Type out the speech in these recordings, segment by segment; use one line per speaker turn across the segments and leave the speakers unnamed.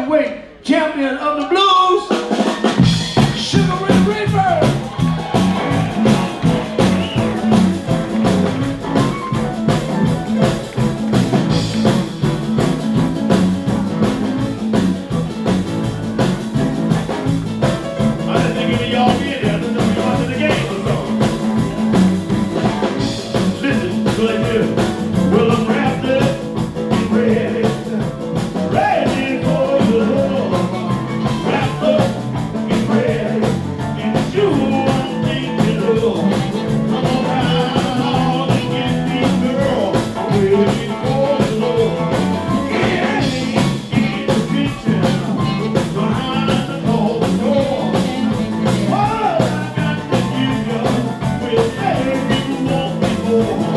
heavyweight champion of the blues, Sugar Ray Rayburn.
Well, I'm wrapped up and ready for the Lord. Wrapped up and ready, and sure I'm thinking, Lord, come around and get me, girl. I'm ready for the Lord. Get me in the kitchen, behind the cold door. All I got to give you will make you want me more.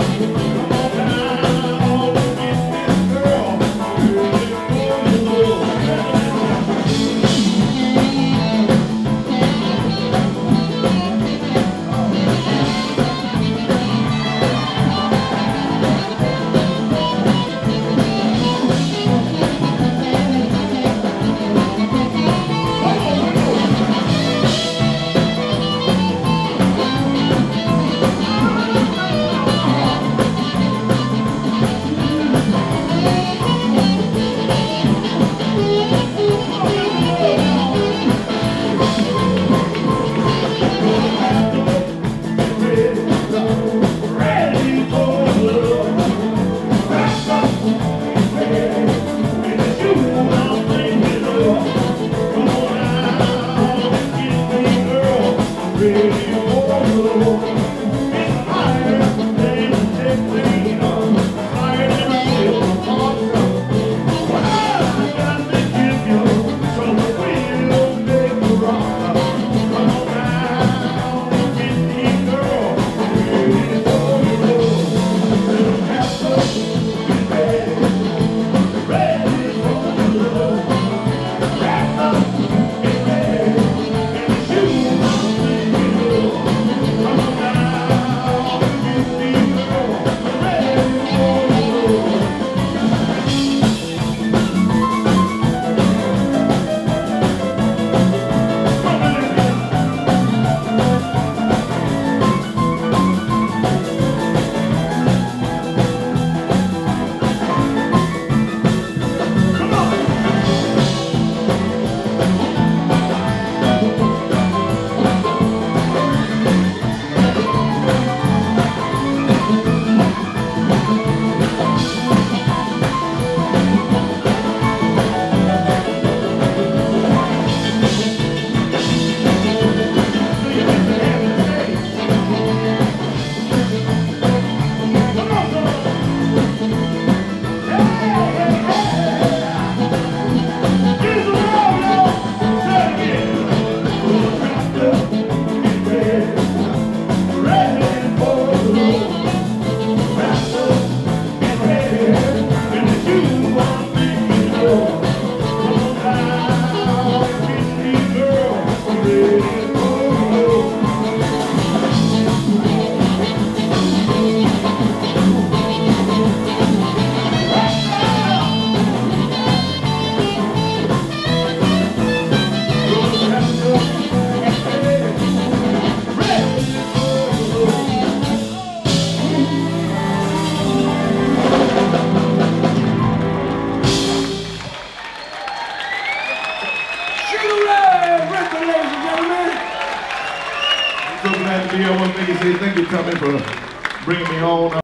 So glad to be here. I want to say thank you, Tommy, for bringing me on.